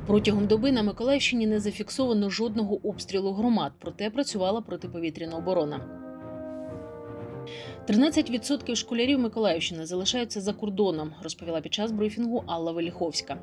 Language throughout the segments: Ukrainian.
Протягом доби на Миколаївщині не зафіксовано жодного обстрілу громад, проте працювала протиповітряна оборона. 13% школярів Миколаївщини залишаються за кордоном, розповіла під час брифінгу Алла Веліховська.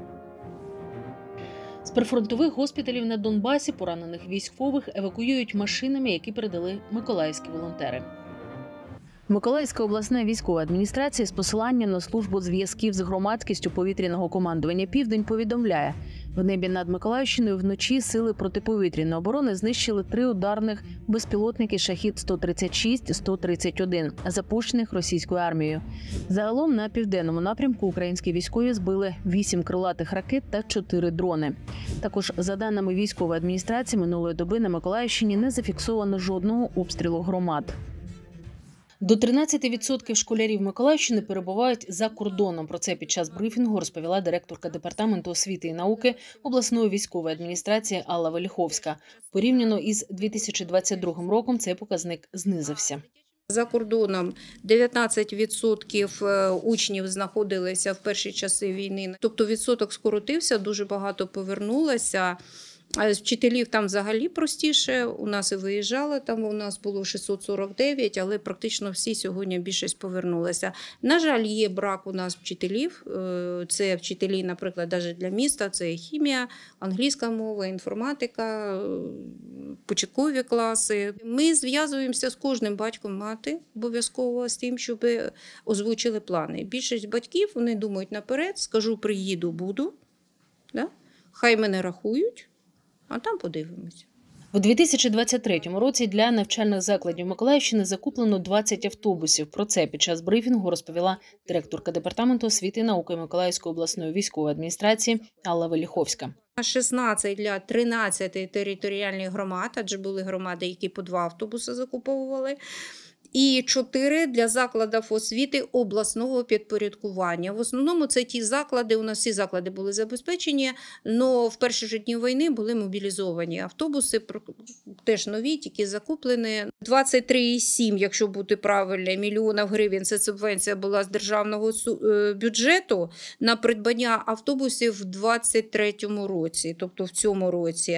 З прифронтових госпіталів на Донбасі поранених військових евакуюють машинами, які передали миколаївські волонтери. Миколаївська обласна військова адміністрація з посиланням на службу зв'язків з громадськістю повітряного командування «Південь» повідомляє, в небі над Миколаївщиною вночі сили протиповітряної оборони знищили 3 ударних безпілотники «Шахід-136», «131», запущених російською армією. Загалом на південному напрямку українські військові збили 8 крилатих ракет та 4 дрони. Також, за даними військової адміністрації, минулої доби на Миколаївщині не зафіксовано жодного обстрілу громад. До 13% школярів Миколаївщини перебувають за кордоном. Про це під час брифінгу розповіла директорка Департаменту освіти і науки обласної військової адміністрації Алла Веліховська. Порівняно із 2022 роком цей показник знизився. За кордоном 19% учнів знаходилися в перші часи війни. Тобто відсоток скоротився, дуже багато повернулося. З вчителів там взагалі простіше, у нас і виїжджали, там у нас було 649, але практично всі сьогодні більшість повернулися. На жаль, є брак у нас вчителів, це вчителі, наприклад, навіть для міста, це хімія, англійська мова, інформатика, початкові класи. Ми зв'язуємося з кожним батьком мати обов'язково з тим, щоб озвучили плани. Більшість батьків, вони думають наперед, скажу, приїду, буду, да? Хай мене рахують. А там подивимося. У 2023 році для навчальних закладів Миколаївщини закуплено 20 автобусів. Про це під час брифінгу розповіла директорка Департаменту освіти і науки Миколаївської обласної військової адміністрації Алла Веліховська. 16 для 13 територіальних громад, адже були громади, які по 2 автобуси закуповували. І 4 для закладів освіти обласного підпорядкування. В основному це ті заклади, у нас всі заклади були забезпечені, але в перші ж дні війни були мобілізовані автобуси, теж нові, тільки закуплені. 23,7, якщо бути правильно, мільйонів гривень, це субвенція була з державного бюджету на придбання автобусів в 2023 році, тобто в цьому році.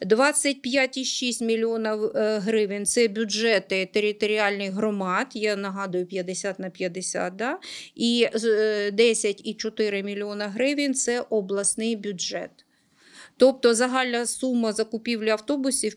25,6 мільйонів гривень – це бюджети територіальних громад, я нагадую, 50/50, да? І 10,4 мільйона гривень – це обласний бюджет. Тобто загальна сума закупівлі автобусів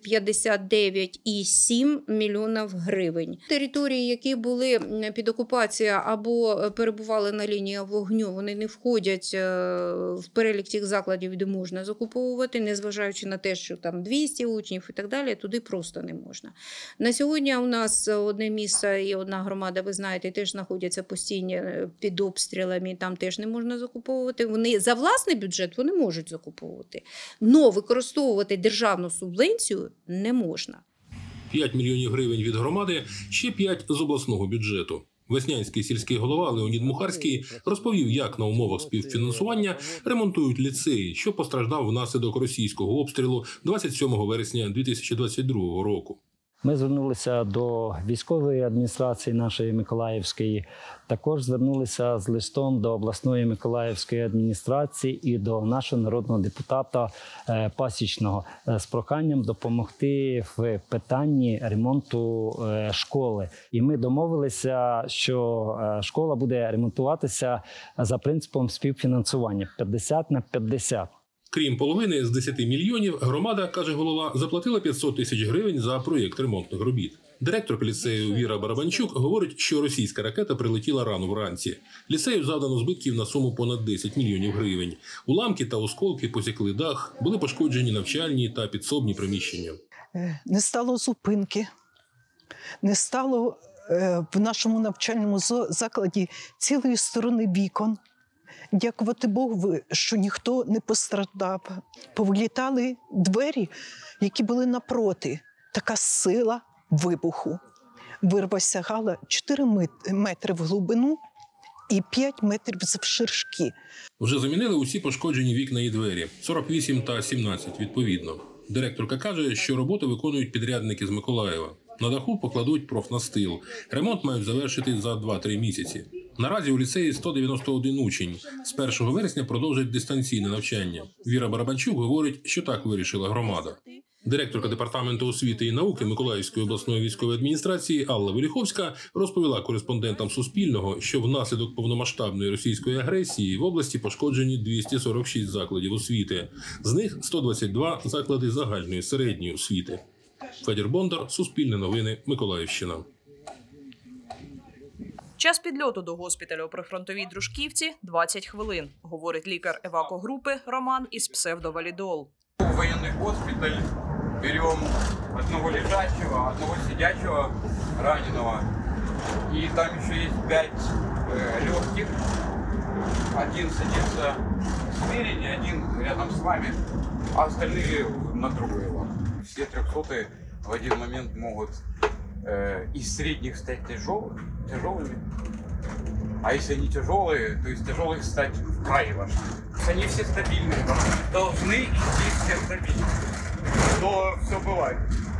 59,7 мільйонів гривень. Території, які були під окупацією або перебували на лінії вогню, вони не входять в перелік тих закладів, де можна закуповувати, незважаючи на те, що там 200 учнів і так далі, туди просто не можна. На сьогодні у нас одне місце і одна громада, ви знаєте, теж знаходяться постійно під обстрілами, там теж не можна закуповувати. Вони за власний бюджет вони можуть закуповувати. Но використовувати державну субвенцію не можна. 5 мільйонів гривень від громади, ще 5 з обласного бюджету. Веснянський сільський голова Леонід Мухарський розповів, як на умовах співфінансування ремонтують ліцеї, що постраждав внаслідок російського обстрілу 27 вересня 2022 року. Ми звернулися до військової адміністрації нашої Миколаївської, також звернулися з листом до обласної Миколаївської адміністрації і до нашого народного депутата Пасічного з проханням допомогти в питанні ремонту школи. І ми домовилися, що школа буде ремонтуватися за принципом співфінансування 50/50. Крім половини з 10 мільйонів, громада, каже голова, заплатила 500 тисяч гривень за проєкт ремонтних робіт. Директорка ліцею Віра Барабанчук говорить, що російська ракета прилетіла рано вранці. Ліцею завдано збитків на суму понад 10 мільйонів гривень. Уламки та осколки посікли дах, були пошкоджені навчальні та підсобні приміщення. Не стало зупинки, не стало в нашому навчальному закладі цілої сторони вікон. Дякувати Богу, що ніхто не постраждав. Повилітали двері, які були напроти. Така сила вибуху. Вирва сягала 4 метри в глибину і 5 метрів завширшки. Вже замінили усі пошкоджені вікна і двері – 48 та 17 відповідно. Директорка каже, що роботи виконують підрядники з Миколаєва. На даху покладуть профнастил. Ремонт мають завершити за 2-3 місяці. Наразі у ліцеї 191 учень. З 1 вересня продовжать дистанційне навчання. Віра Барабанчук говорить, що так вирішила громада. Директорка департаменту освіти і науки Миколаївської обласної військової адміністрації Алла Веліховська розповіла кореспондентам Суспільного, що внаслідок повномасштабної російської агресії в області пошкоджені 246 закладів освіти. З них 122 заклади загальної середньої освіти. Федір Бондар, Суспільне новини, Миколаївщина. Час підльоту до госпіталю при фронтовій Дружківці – 20 хвилин, говорить лікар евакогрупи Роман із псевдовалідол. В военный госпиталь берем одного лежачего, одного сидячего раненого. И там еще есть 5 легких. Один садится спереди, один рядом с вами, а остальные на другой лап. Все 300 в один момент могут из средних стать тяжелыми. А если они тяжелые, то из тяжелых стать крайне важными. Они все стабильные, должны идти все стабильно. Но все бывает.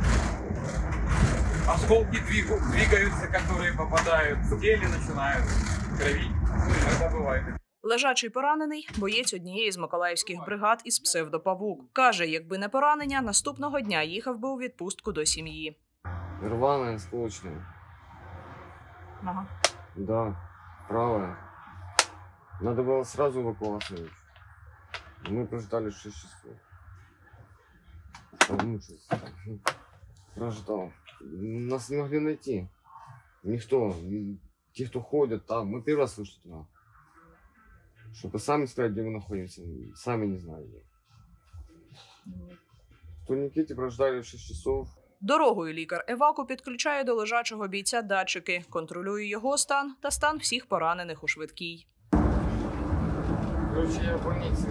Осколки двигаются, которые попадают в теле, начинают кровить. Это бывает. Лежачий поранений – боєць однієї з миколаївських бригад із псевдопавук. Каже, якби не поранення, наступного дня їхав би у відпустку до сім'ї. Рваная, осколочная. Ага. Да, правая. Надо было сразу эвакуацию. Мы прождали 6 часов. Помучился. Прождал. Нас не могли найти. Никто. Те, кто ходят там. Мы первый раз вышли туда. Чтобы сами сказать, где мы находимся. Сами не знали. В турникете прождали 6 часов. Дорогою лікар еваку підключає до лежачого бійця датчики, контролює його стан та стан всіх поранених у швидкій. Короче, я в больнице.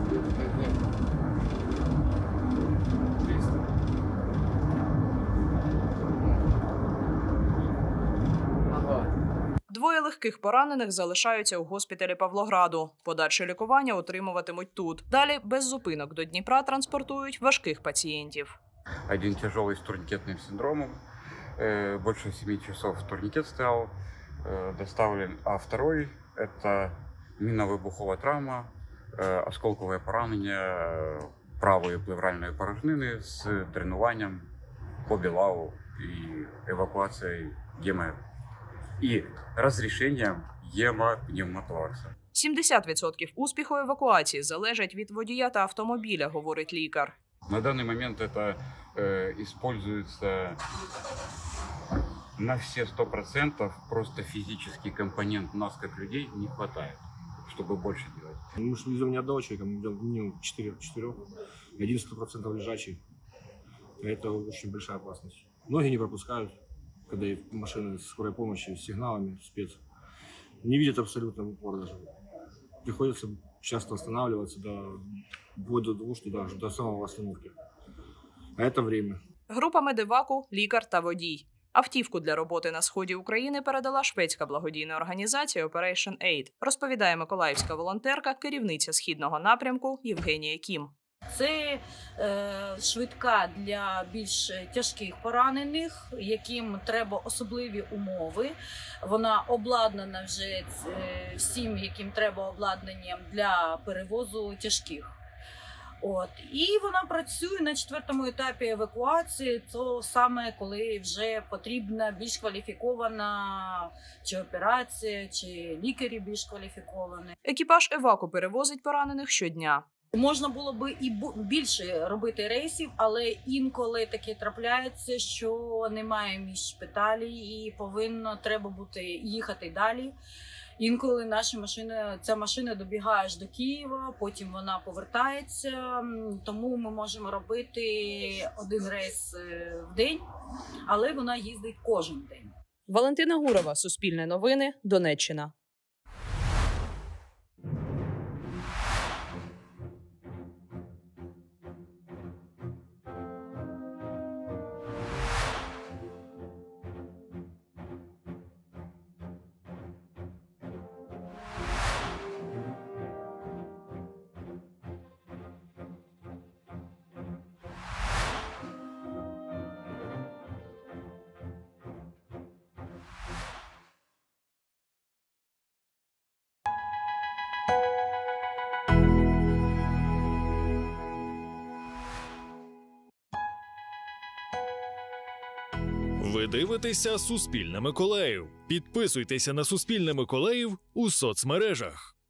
300. Ага. Двоє легких поранених залишаються у госпіталі Павлограду. Подальше лікування отримуватимуть тут. Далі без зупинок до Дніпра транспортують важких пацієнтів. Один тяжелый с турникетным синдромом, больше 7 часов турникет стоял, доставлен, а второй – это минно-выбуховая травма, осколковое поранение правої плевральної порожнини з дренуванням по білаву і евакуацією і розрішенням гемопневмоторакса. 70% успіху евакуації залежать від водія та автомобіля, говорить лікар. На данный момент это используется на все 100%, просто физический компонент нас, как людей, не хватает, чтобы больше делать. Мы же везем не одного человека, мы везем минимум 4, один 100% лежачий. Это очень большая опасность. Многие не пропускают, когда машины скорой помощи с сигналами, спец. Не видят абсолютно в упор даже. Приходится часто останавливаться вплоть до того, что до самого остановки. А это время. Група медеваку, лікар та водій. Автівку для роботи на сході України передала шведська благодійна організація Operation Aid, розповідає миколаївська волонтерка, керівниця східного напрямку Євгенія Кім. Це швидка для більш тяжких поранених, яким треба особливі умови. Вона обладнана вже всім, яким треба обладнанням для перевозу тяжких. І вона працює на 4-му етапі евакуації, це саме коли вже потрібна більш кваліфікована чи операція, чи лікарі більш кваліфіковані. Екіпаж еваку перевозить поранених щодня. Можна було би і більше робити рейсів, але інколи таке трапляється, що немає місць шпиталі і треба бути їхати далі. Інколи ця машина добігає аж до Києва, потім вона повертається, тому ми можемо робити один рейс в день, але вона їздить кожен день. Валентина Гурова, Суспільне новини, Донеччина. Ви дивитеся «Суспільне Миколаїв». Підписуйтеся на «Суспільне Миколаїв» у соцмережах.